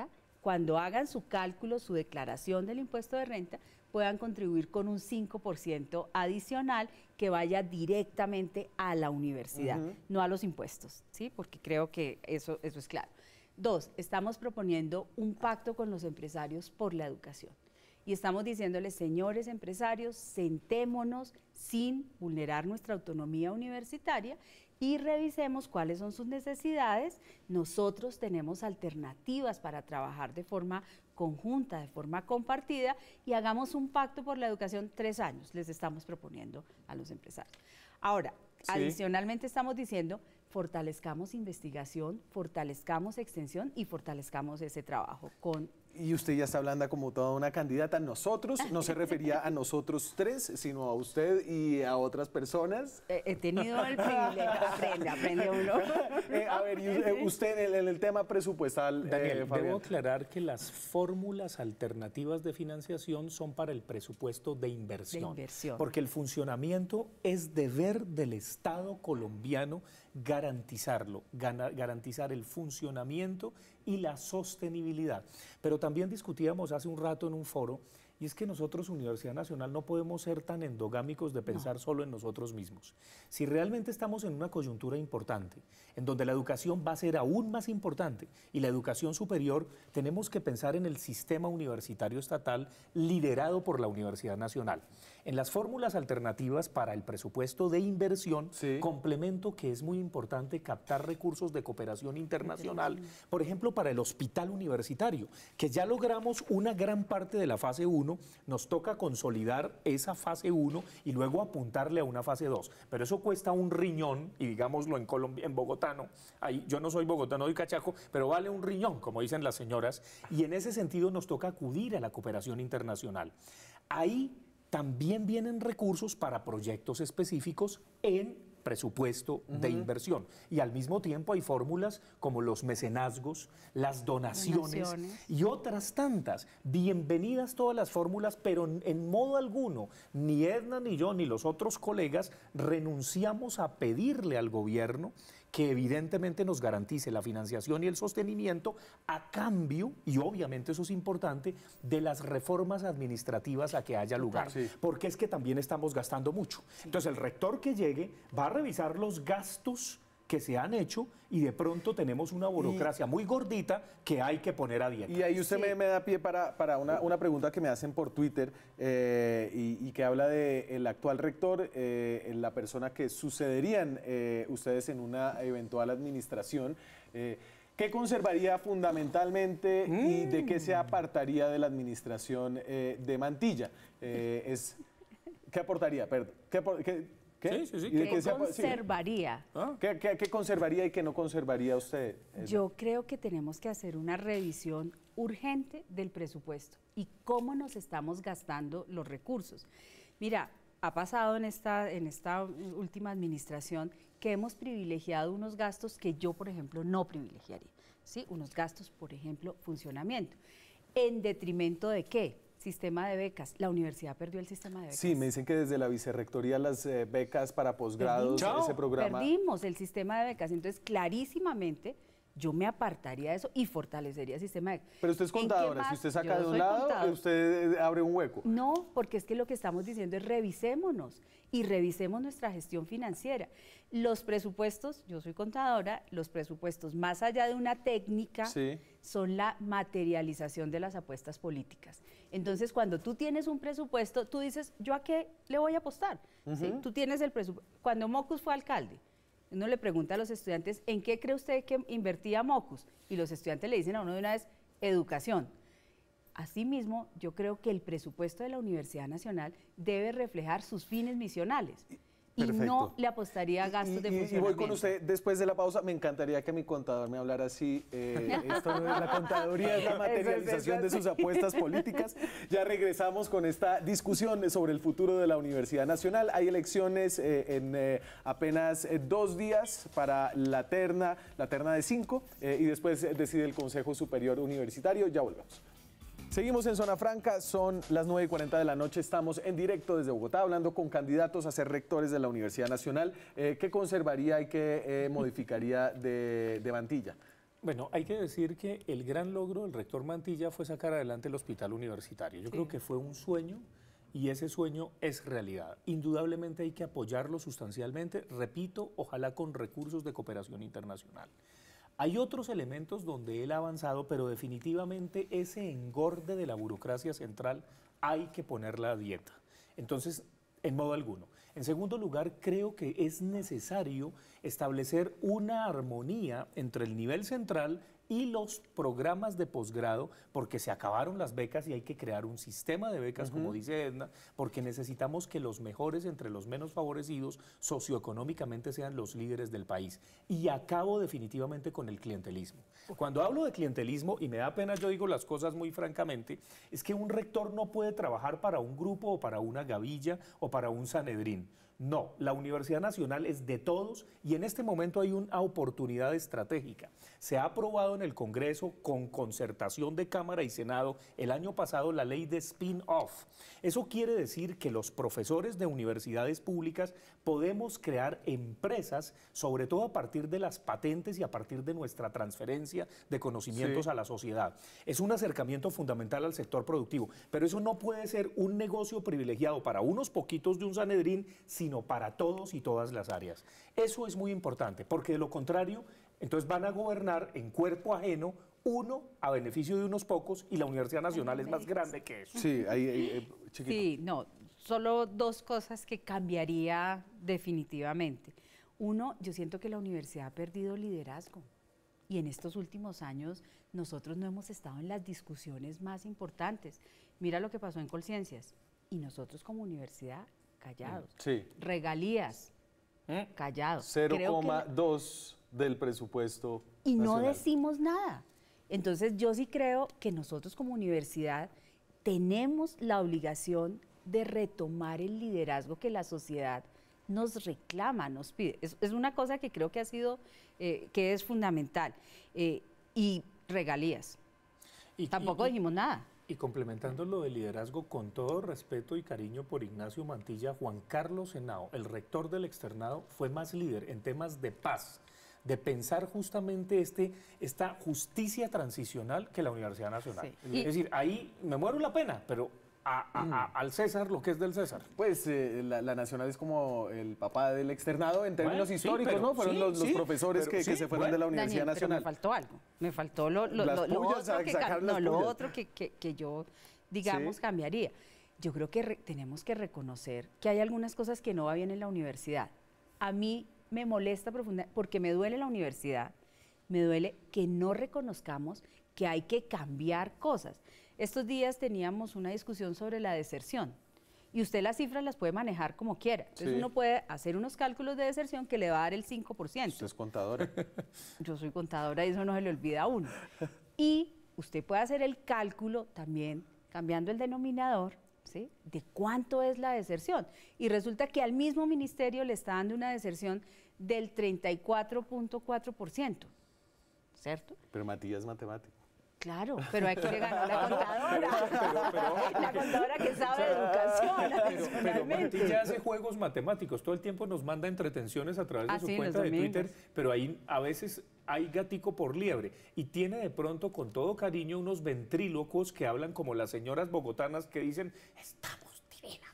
cuando hagan su cálculo, su declaración del impuesto de renta, puedan contribuir con un cinco por ciento adicional que vaya directamente a la universidad, uh-huh. no a los impuestos, ¿sí? Porque creo que eso, eso es claro. Dos, estamos proponiendo un pacto con los empresarios por la educación. Y estamos diciéndoles, señores empresarios, sentémonos sin vulnerar nuestra autonomía universitaria y revisemos cuáles son sus necesidades. Nosotros tenemos alternativas para trabajar de forma conjunta, de forma compartida, y hagamos un pacto por la educación tres años, les estamos proponiendo a los empresarios. Ahora, sí. adicionalmente estamos diciendo, fortalezcamos investigación, fortalezcamos extensión y fortalezcamos ese trabajo con... Y usted ya está hablando como toda una candidata. Nosotros, no se refería a nosotros tres, sino a usted y a otras personas. He, he tenido el privilegio, aprende, aprende uno. Eh, a ver, y usted en el, en el tema presupuestal, Daniel, eh, Fabián. Debo aclarar que las fórmulas alternativas de financiación son para el presupuesto de inversión. De inversión. Porque el funcionamiento es deber del Estado colombiano garantizarlo, garantizar el funcionamiento y la sostenibilidad. Pero también discutíamos hace un rato en un foro, y es que nosotros, Universidad Nacional, no podemos ser tan endogámicos de pensar no. solo en nosotros mismos. Si realmente estamos en una coyuntura importante, en donde la educación va a ser aún más importante, y la educación superior, tenemos que pensar en el sistema universitario estatal liderado por la Universidad Nacional. En las fórmulas alternativas para el presupuesto de inversión, sí. complemento que es muy importante captar recursos de cooperación internacional, por ejemplo, para el hospital universitario, que ya logramos una gran parte de la fase uno, nos toca consolidar esa fase uno y luego apuntarle a una fase dos. Pero eso cuesta un riñón, y digámoslo en Colombia, en bogotano, ahí, yo no soy bogotano, soy cachaco, pero vale un riñón, como dicen las señoras, y en ese sentido nos toca acudir a la cooperación internacional. Ahí también vienen recursos para proyectos específicos en presupuesto uh-huh. de inversión. Y al mismo tiempo hay fórmulas como los mecenazgos, las donaciones, donaciones y otras tantas. Bienvenidas todas las fórmulas, pero en, en modo alguno, ni Edna, ni yo, ni los otros colegas renunciamos a pedirle al gobierno que evidentemente nos garantice la financiación y el sostenimiento a cambio, y obviamente eso es importante, de las reformas administrativas a que haya lugar. Sí. Porque es que también estamos gastando mucho. Sí. Entonces el rector que llegue va a revisar los gastos que se han hecho y de pronto tenemos una burocracia y, muy gordita que hay que poner a dieta. Y ahí usted sí. me, me da pie para, para una, una pregunta que me hacen por Twitter eh, y, y que habla del actual rector, eh, la persona que sucederían eh, ustedes en una eventual administración. Eh, ¿Qué conservaría fundamentalmente mm. y de qué se apartaría de la administración eh, de Mantilla? Eh, es, ¿Qué aportaría? Perdón. ¿Qué, qué, ¿Qué, sí, sí, sí. ¿Qué qué conservaría? Sí. ¿Ah? ¿Qué, qué, ¿Qué conservaría y qué no conservaría usted? Yo creo que tenemos que hacer una revisión urgente del presupuesto y cómo nos estamos gastando los recursos. Mira, ha pasado en esta, en esta última administración que hemos privilegiado unos gastos que yo, por ejemplo, no privilegiaría, ¿sí? Unos gastos, por ejemplo, funcionamiento. ¿En detrimento de qué? Sistema de becas. La universidad perdió el sistema de becas. Sí, me dicen que desde la vicerrectoría las eh, becas para posgrados, ese programa... Perdimos el sistema de becas, entonces clarísimamente yo me apartaría de eso y fortalecería el sistema de becas. Pero usted es contadora, si usted saca de un lado, contador. usted abre un hueco. No, porque es que lo que estamos diciendo es revisémonos y revisemos nuestra gestión financiera. Los presupuestos, yo soy contadora, los presupuestos más allá de una técnica sí. son la materialización de las apuestas políticas. Entonces, cuando tú tienes un presupuesto, tú dices, ¿yo a qué le voy a apostar? Uh-huh. ¿Sí? Tú tienes el presupuesto. Cuando Mocus fue alcalde, uno le pregunta a los estudiantes, ¿en qué cree usted que invertía Mocus? Y los estudiantes le dicen a uno de una vez, educación. Asimismo, yo creo que el presupuesto de la Universidad Nacional debe reflejar sus fines misionales. Perfecto. Y no le apostaría a gastos y, de y, funcionamiento. Y voy con usted después de la pausa. Me encantaría que mi contador me hablara así. Eh, esto no es la contaduría, es la materialización de sus apuestas políticas. Ya regresamos con esta discusión sobre el futuro de la Universidad Nacional. Hay elecciones eh, en eh, apenas eh, dos días para la terna, la terna de cinco, eh, y después decide el Consejo Superior Universitario. Ya volvemos. Seguimos en Zona Franca, son las nueve y cuarenta de la noche, estamos en directo desde Bogotá hablando con candidatos a ser rectores de la Universidad Nacional. Eh, ¿Qué conservaría y qué eh, modificaría de, de Mantilla? Bueno, hay que decir que el gran logro del rector Mantilla fue sacar adelante el hospital universitario. Yo sí. creo que fue un sueño y ese sueño es realidad. Indudablemente hay que apoyarlo sustancialmente, repito, ojalá con recursos de cooperación internacional. Hay otros elementos donde él ha avanzado, pero definitivamente ese engorde de la burocracia central hay que ponerla a dieta. Entonces, en modo alguno. En segundo lugar, creo que es necesario establecer una armonía entre el nivel central y los programas de posgrado, porque se acabaron las becas y hay que crear un sistema de becas, uh-huh. como dice Edna, porque necesitamos que los mejores entre los menos favorecidos socioeconómicamente sean los líderes del país. Y acabo definitivamente con el clientelismo. Cuando hablo de clientelismo, y me da pena, yo digo las cosas muy francamente, es que un rector no puede trabajar para un grupo o para una gavilla o para un Sanedrín. No, la Universidad Nacional es de todos y en este momento hay una oportunidad estratégica. Se ha aprobado en el Congreso con concertación de Cámara y Senado el año pasado la ley de spin-off. Eso quiere decir que los profesores de universidades públicas podemos crear empresas, sobre todo a partir de las patentes y a partir de nuestra transferencia de conocimientos sí. a la sociedad. Es un acercamiento fundamental al sector productivo, pero eso no puede ser un negocio privilegiado para unos poquitos de un Sanedrín, sino para todos y todas las áreas. Eso es muy importante, porque de lo contrario, entonces van a gobernar en cuerpo ajeno, uno a beneficio de unos pocos, y la Universidad Nacional es más grande que eso. Sí, ahí, ahí chiquito. Sí, no, solo dos cosas que cambiaría definitivamente. Uno, yo siento que la universidad ha perdido liderazgo, y en estos últimos años nosotros no hemos estado en las discusiones más importantes. Mira lo que pasó en Colciencias, y nosotros como universidad callados. Sí. Regalías, ¿Eh? callados. cero coma dos del presupuesto y nacional. No decimos nada. Entonces yo sí creo que nosotros como universidad tenemos la obligación de retomar el liderazgo que la sociedad nos reclama, nos pide. Es, es una cosa que creo que ha sido, eh, que es fundamental. Eh, y regalías. Y, Tampoco y, dijimos nada. Y complementando lo del liderazgo, con todo respeto y cariño por Ignacio Mantilla, Juan Carlos Henao, el rector del externado, fue más líder en temas de paz, de pensar justamente este, esta justicia transicional que la Universidad Nacional. Sí. Es decir, ahí me muero la pena, pero a, a, a, al César lo que es del César. Pues eh, la, la Nacional es como el papá del externado en términos bueno, históricos, sí, pero, ¿no? Fueron sí, los, los sí, profesores pero, que, sí, que se fueron bueno, de la Universidad Daniel, Nacional. Pero me faltó algo, me faltó lo, lo, lo, lo otro, que, no, lo otro que, que, que yo, digamos, sí. cambiaría. Yo creo que re, tenemos que reconocer que hay algunas cosas que no va bien en la universidad. A mí me molesta profundamente, porque me duele la universidad, me duele que no reconozcamos que hay que cambiar cosas. Estos días teníamos una discusión sobre la deserción y usted las cifras las puede manejar como quiera. Entonces sí. uno puede hacer unos cálculos de deserción que le va a dar el cinco por ciento. Usted es contadora. Yo soy contadora y eso no se le olvida a uno. Y usted puede hacer el cálculo también cambiando el denominador, ¿sí? De cuánto es la deserción. Y resulta que al mismo ministerio le está dando una deserción del treinta y cuatro punto cuatro por ciento, ¿cierto? Pero Matías es matemático. Claro, pero aquí le ganó la contadora, pero, pero, pero, la contadora que sabe de educación. Pero, pero Mantilla hace juegos matemáticos, todo el tiempo nos manda entretenciones a través de ah, su sí, cuenta de Twitter, pero ahí a veces hay gatico por liebre y tiene de pronto con todo cariño unos ventrílocos que hablan como las señoras bogotanas que dicen, estamos divinamente.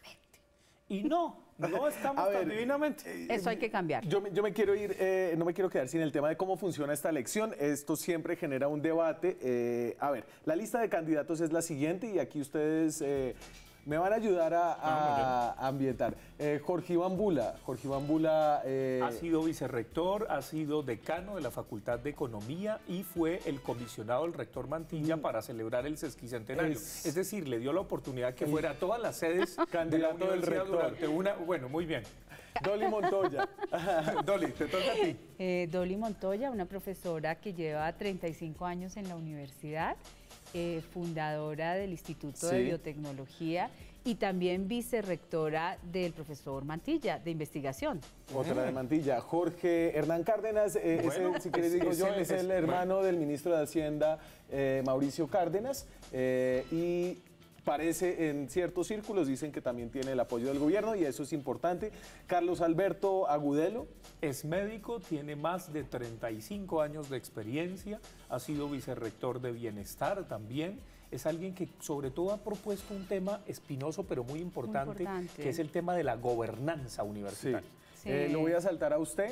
Y no, no estamos tan divinamente. Eso hay que cambiar. Yo, yo me quiero ir, eh, no me quiero quedar sin el tema de cómo funciona esta elección. Esto siempre genera un debate. Eh, a ver, la lista de candidatos es la siguiente y aquí ustedes eh, me van a ayudar a, a, a ambientar. Eh, Jorge Iván Bula. Jorge Iván Bula eh, ha sido vicerrector, ha sido decano de la Facultad de Economía y fue el comisionado del rector Mantilla mm. para celebrar el sesquicentenario. Es, es decir, le dio la oportunidad que fuera a todas las sedes candidato del rector durante una. Bueno, muy bien. Dolly Montoya. Dolly, te toca a ti. Eh, Dolly Montoya, una profesora que lleva treinta y cinco años en la universidad. Eh, fundadora del Instituto sí. de Biotecnología y también vicerrectora del profesor Mantilla, de investigación. Otra de Mantilla. Jorge Hernán Cárdenas, eh, bueno, es el, si quieres digo es, yo, es, es el hermano bueno. del ministro de Hacienda, eh, Mauricio Cárdenas, eh, y parece en ciertos círculos, dicen que también tiene el apoyo del gobierno y eso es importante. Carlos Alberto Agudelo. Es médico, tiene más de treinta y cinco años de experiencia, ha sido vicerrector de Bienestar también. Es alguien que sobre todo ha propuesto un tema espinoso pero muy importante, importante. que es el tema de la gobernanza universitaria. Sí. Sí. Eh, lo voy a saltar a usted,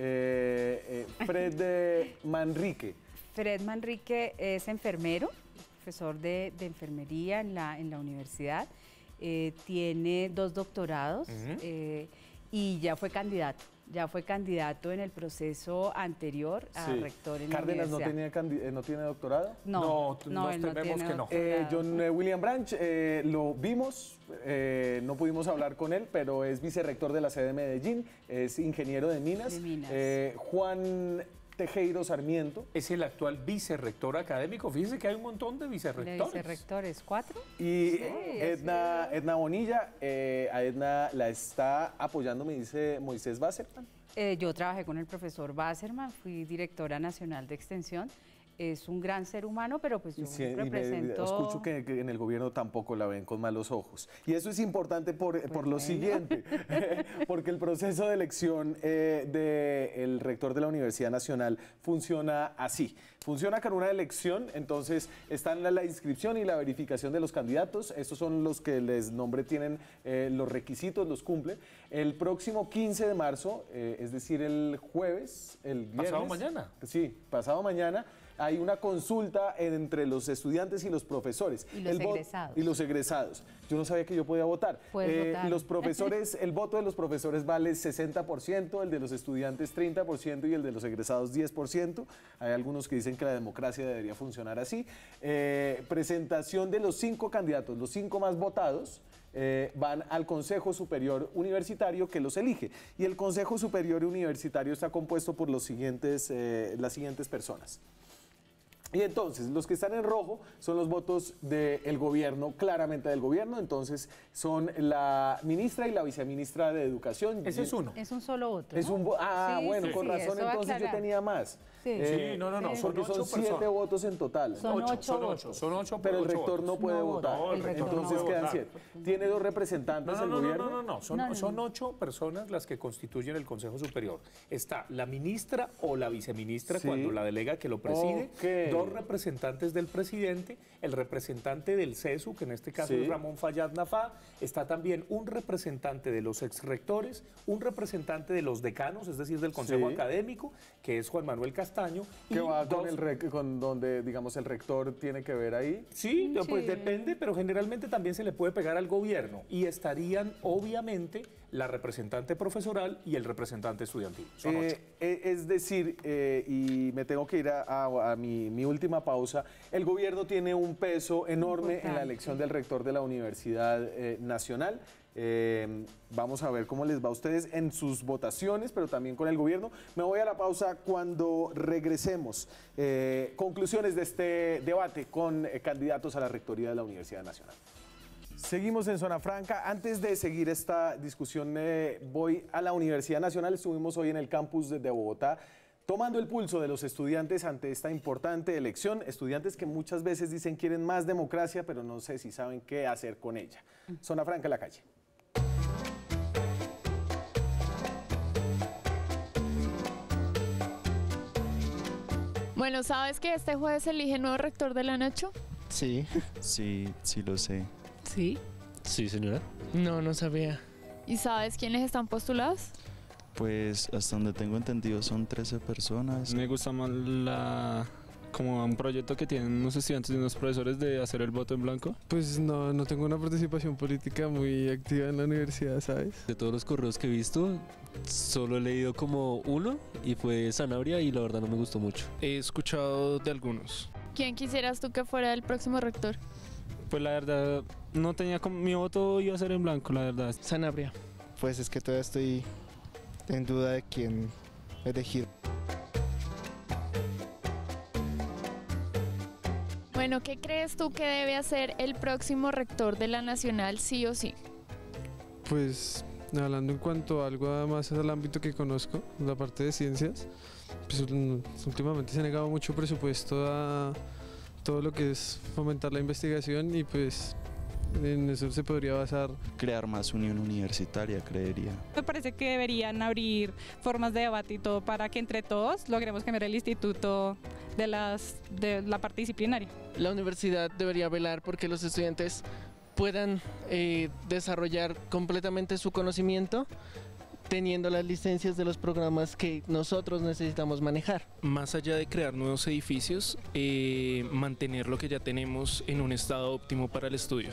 eh, eh, Fred Manrique. Fred Manrique es enfermero, profesor de, de enfermería en la, en la universidad, eh, tiene dos doctorados uh-huh. eh, y ya fue candidato. Ya fue candidato en el proceso anterior a sí. rector en ¿Cárdenas la universidad. no, tenía no tiene doctorado? No, no, no nos tememos no que no. Eh, John William Branch, eh, lo vimos, eh, no pudimos hablar con él, pero es vicerrector de la sede de Medellín, es ingeniero de minas. De minas. Eh, Juan Tejero Sarmiento. Es el actual vicerrector académico. Fíjense que hay un montón de vicerrectores. De vicerrectores, ¿cuatro? Y sí, Edna, sí. Edna Bonilla, eh, a Edna la está apoyando, me dice Moisés Basserman. Eh, yo trabajé con el profesor Basserman, fui directora nacional de extensión. Es un gran ser humano, pero pues yo sí, represento... Y me, escucho que, que en el gobierno tampoco la ven con malos ojos. Y eso es importante por, pues por lo bueno. siguiente, porque el proceso de elección eh, del rector de la Universidad Nacional funciona así. Funciona con una elección, entonces están la, la inscripción y la verificación de los candidatos. Estos son los que les nombré, tienen eh, los requisitos, los cumplen. El próximo quince de marzo, eh, es decir, el jueves, el viernes... ¿Pasado mañana? Sí, pasado mañana. Hay una consulta entre los estudiantes y los profesores. Y los el egresados. Y los egresados. Yo no sabía que yo podía votar. Puedes votar. Los profesores, el voto de los profesores vale sesenta por ciento, el de los estudiantes treinta por ciento y el de los egresados diez por ciento. Hay algunos que dicen que la democracia debería funcionar así. Eh, presentación de los cinco candidatos, los cinco más votados. Eh, van al Consejo Superior Universitario que los elige. Y el Consejo Superior Universitario está compuesto por los siguientes, eh, las siguientes personas. Y entonces, los que están en rojo son los votos del gobierno, claramente del gobierno, entonces son la ministra y la viceministra de Educación. Ese es uno. Es un solo voto, Es ¿no? un Ah, sí, bueno, sí, con sí, razón, entonces yo tenía más. Sí, eh, sí no, no, no, sí. porque son siete personas. votos en total. Son ocho, son ocho, son ocho, pero el ocho rector votos. no puede no, votar, no, el rector entonces no puede quedan votar. siete. ¿Tiene dos representantes no, no, el no, gobierno? No, no, no, son, no, no. son ocho personas las que constituyen el Consejo Superior. Está la ministra o la viceministra, sí. cuando la delega que lo preside, okay. dos representantes del presidente, el representante del CESU, que en este caso sí. es Ramón Fayad Nafá, está también un representante de los exrectores, un representante de los decanos, es decir, del Consejo sí. Académico, que es Juan Manuel Castaño. ¿Qué va dos... con, el rec con donde, digamos, el rector tiene que ver ahí? Sí, sí, pues depende, pero generalmente también se le puede pegar al gobierno. Y estarían, obviamente, la representante profesoral y el representante estudiantil. Son eh, ocho. Eh, es decir, eh, y me tengo que ir a, a, a mi, mi última pausa, el gobierno tiene un peso enorme Importante. en la elección del rector de la Universidad eh, Nacional. Eh, vamos a ver cómo les va a ustedes en sus votaciones, pero también con el gobierno. Me voy a la pausa cuando regresemos. Eh, conclusiones de este debate con eh, candidatos a la rectoría de la Universidad Nacional. Seguimos en Zona Franca. Antes de seguir esta discusión, eh, voy a la Universidad Nacional. Estuvimos hoy en el campus de, de Bogotá, tomando el pulso de los estudiantes ante esta importante elección. Estudiantes que muchas veces dicen quieren más democracia, pero no sé si saben qué hacer con ella. Zona Franca en la calle. Bueno, ¿sabes que este jueves se elige nuevo rector de la Nacho? Sí, sí, sí lo sé. ¿Sí? Sí, señora. No, no sabía. ¿Y sabes quiénes están postulados? Pues hasta donde tengo entendido son trece personas. Me gusta más la... como un proyecto que tienen unos estudiantes y unos profesores de hacer el voto en blanco. Pues no, no tengo una participación política muy activa en la universidad, ¿sabes? De todos los correos que he visto, solo he leído como uno y fue Sanabria y la verdad no me gustó mucho. He escuchado de algunos. ¿Quién quisieras tú que fuera el próximo rector? Pues la verdad, no tenía como... mi voto iba a ser en blanco, la verdad. Sanabria. Pues es que todavía estoy en duda de quién elegir. Bueno, ¿qué crees tú que debe hacer el próximo rector de la Nacional sí o sí? Pues hablando en cuanto a algo más al ámbito que conozco, la parte de ciencias, pues últimamente se ha negado mucho presupuesto a todo lo que es fomentar la investigación y pues en eso se podría basar. Crear más unión universitaria, creería. Me parece que deberían abrir formas de debate y todo para que entre todos logremos cambiar el instituto de, las, de la parte disciplinaria. La universidad debería velar porque los estudiantes puedan eh, desarrollar completamente su conocimiento teniendo las licencias de los programas que nosotros necesitamos manejar. Más allá de crear nuevos edificios, eh, mantener lo que ya tenemos en un estado óptimo para el estudio.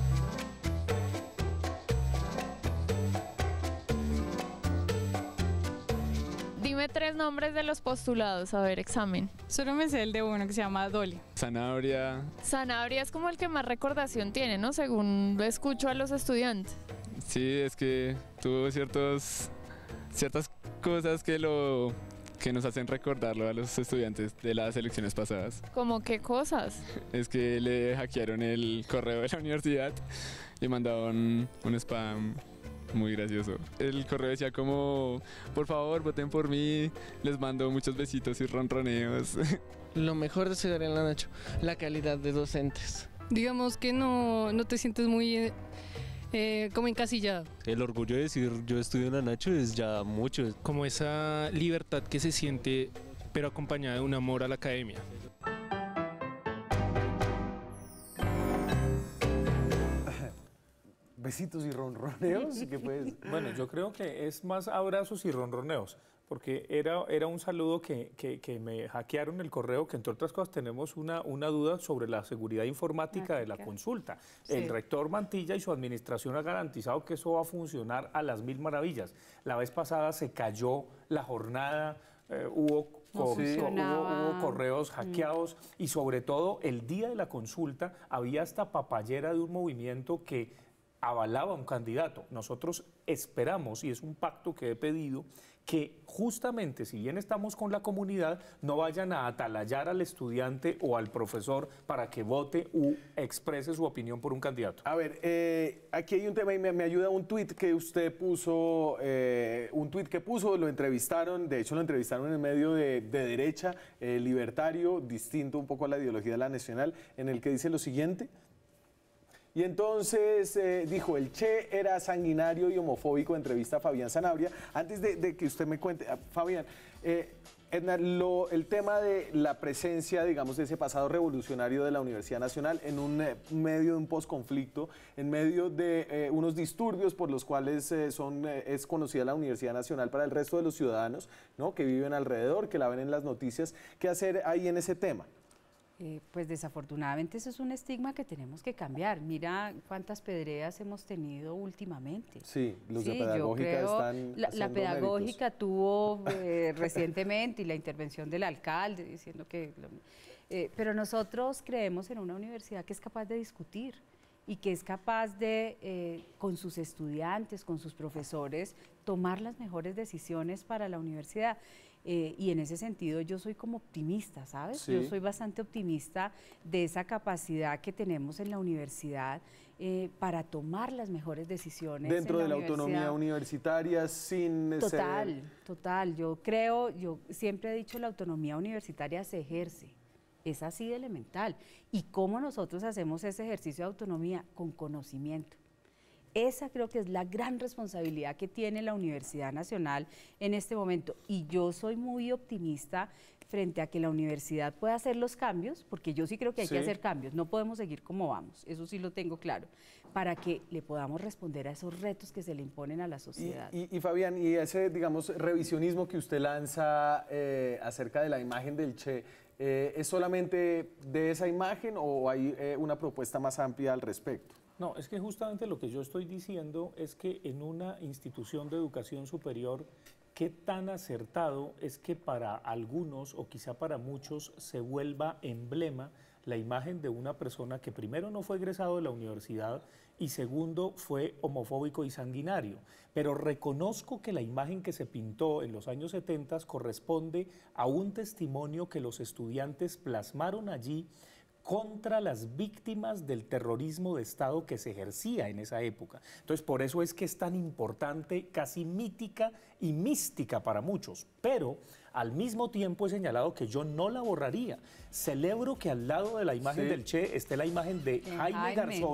Dime tres nombres de los postulados, a ver, examen. Solo me sé el de uno que se llama Dolly. Zanabria. Zanabria es como el que más recordación tiene, ¿no? Según lo escucho a los estudiantes. Sí, es que tuvo ciertos, ciertas cosas que, lo, que nos hacen recordarlo a los estudiantes de las elecciones pasadas. ¿Cómo qué cosas? Es que le hackearon el correo de la universidad y mandaron un spam muy gracioso. El correo decía como, por favor, voten por mí, les mando muchos besitos y ronroneos. Lo mejor de ser en la Nacho, la calidad de docentes. Digamos que no, no te sientes muy eh, como encasillado. El orgullo de decir yo estudio en la Nacho es ya mucho. Como esa libertad que se siente, pero acompañada de un amor a la academia. Besitos y ronroneos, ¿qué pues? Bueno, yo creo que es más abrazos y ronroneos, porque era, era un saludo que, que, que me hackearon el correo, que entre otras cosas tenemos una, una duda sobre la seguridad informática de la consulta. Sí. El rector Mantilla y su administración ha garantizado que eso va a funcionar a las mil maravillas. La vez pasada se cayó la jornada, eh, hubo... No Sí, hubo, funcionaba. hubo correos hackeados y sobre todo el día de la consulta había esta papayera de un movimiento que avalaba a un candidato. Nosotros esperamos, y es un pacto que he pedido, que justamente, si bien estamos con la comunidad, no vayan a atalayar al estudiante o al profesor para que vote u exprese su opinión por un candidato. A ver, eh, aquí hay un tema y me, me ayuda un tuit que usted puso, eh, un tuit que puso, lo entrevistaron, de hecho lo entrevistaron en el medio de, de derecha, eh, libertario, distinto un poco a la ideología de la Nacional, en el que dice lo siguiente. Y entonces eh, dijo, el Che era sanguinario y homofóbico, entrevista a Fabián Zanabria. Antes de, de que usted me cuente, ah, Fabián, eh, Edna, lo, el tema de la presencia, digamos, de ese pasado revolucionario de la Universidad Nacional en un eh, medio de un posconflicto, en medio de eh, unos disturbios por los cuales eh, son, eh, es conocida la Universidad Nacional para el resto de los ciudadanos, ¿no?, que viven alrededor, que la ven en las noticias. ¿Qué hacer ahí en ese tema? Eh, pues desafortunadamente eso es un estigma que tenemos que cambiar. Mira cuántas pedreas hemos tenido últimamente. Sí, los Sí, de yo pedagógica creo están La, la haciendo pedagógica méritos. tuvo eh, recientemente y la intervención del alcalde diciendo que... lo- eh, pero nosotros creemos en una universidad que es capaz de discutir y que es capaz de, eh, con sus estudiantes, con sus profesores, tomar las mejores decisiones para la universidad. Eh, y en ese sentido yo soy como optimista, ¿sabes? Sí. Yo soy bastante optimista de esa capacidad que tenemos en la universidad eh, para tomar las mejores decisiones. Dentro en de la universidad. autonomía universitaria, sin Total, ser... total. Yo creo, yo siempre he dicho, la autonomía universitaria se ejerce. Es así de elemental. ¿Y cómo nosotros hacemos ese ejercicio de autonomía? Con conocimiento. Esa creo que es la gran responsabilidad que tiene la Universidad Nacional en este momento. Y yo soy muy optimista frente a que la universidad pueda hacer los cambios, porque yo sí creo que hay Sí. que hacer cambios. No podemos seguir como vamos, eso sí lo tengo claro, para que le podamos responder a esos retos que se le imponen a la Y, sociedad. y- y, Fabián, y ese, digamos, revisionismo que usted lanza eh, acerca de la imagen del Che, eh, ¿es solamente de esa imagen o hay eh, una propuesta más amplia al respecto? No, es que justamente lo que yo estoy diciendo es que en una institución de educación superior, qué tan acertado es que para algunos o quizá para muchos se vuelva emblema la imagen de una persona que primero no fue egresado de la universidad y segundo fue homofóbico y sanguinario. Pero reconozco que la imagen que se pintó en los años setenta corresponde a un testimonio que los estudiantes plasmaron allí contra las víctimas del terrorismo de Estado que se ejercía en esa época. Entonces, por eso es que es tan importante, casi mítica y mística para muchos. Pero, al mismo tiempo, he señalado que yo no la borraría. Celebro que al lado de la imagen Sí. del Che esté la imagen de De Jaime, Jaime. Garzón,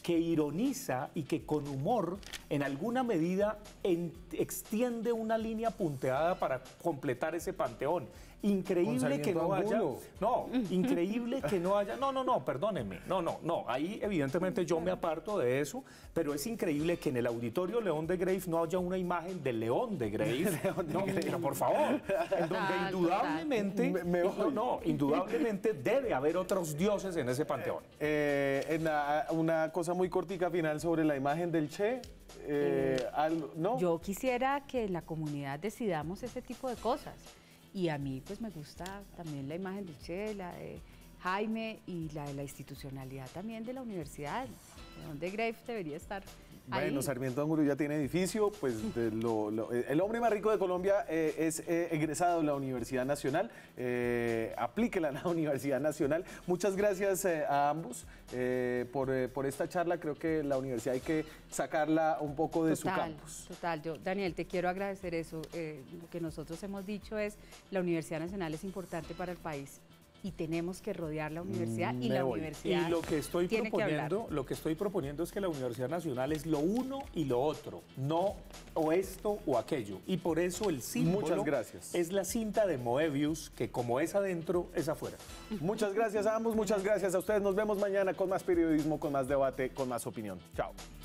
que ironiza y que con humor, en alguna medida, en, extiende una línea punteada para completar ese panteón. Increíble que no haya, no, increíble que no haya, no, no, no, perdónenme, no, no, no, ahí evidentemente yo me aparto de eso, pero es increíble que en el auditorio León de Grave no haya una imagen del León de Grave, León de no, Grave. Pero por favor, en donde indudablemente, me, me no, no, indudablemente debe haber otros dioses en ese panteón. Eh, en la, una cosa muy cortica final sobre la imagen del Che. Eh, Eh, al, ¿no? Yo quisiera que en la comunidad decidamos ese tipo de cosas. Y a mí pues me gusta también la imagen del Che, la de Jaime y la de la institucionalidad también de la universidad. León de Grave debería estar ahí. Bueno, Sarmiento Angulo ya tiene edificio, pues de lo, lo, el hombre más rico de Colombia eh, es eh, egresado de la Universidad Nacional, eh, aplíquela en la Universidad Nacional. Muchas gracias eh, a ambos eh, por, eh, por esta charla. Creo que la universidad hay que sacarla un poco de total, su campus. Total, yo, Daniel, te quiero agradecer eso. Eh, lo que nosotros hemos dicho es la Universidad Nacional es importante para el país. Y tenemos que rodear la universidad y Me la voy. universidad Y lo que estoy tiene proponiendo, que lo que estoy proponiendo es que la Universidad Nacional es lo uno y lo otro, no o esto o aquello. Y por eso el símbolo Muchas gracias. es la cinta de Moebius, que como es adentro, es afuera. Muchas gracias a ambos, muchas gracias a ustedes. Nos vemos mañana con más periodismo, con más debate, con más opinión. Chao.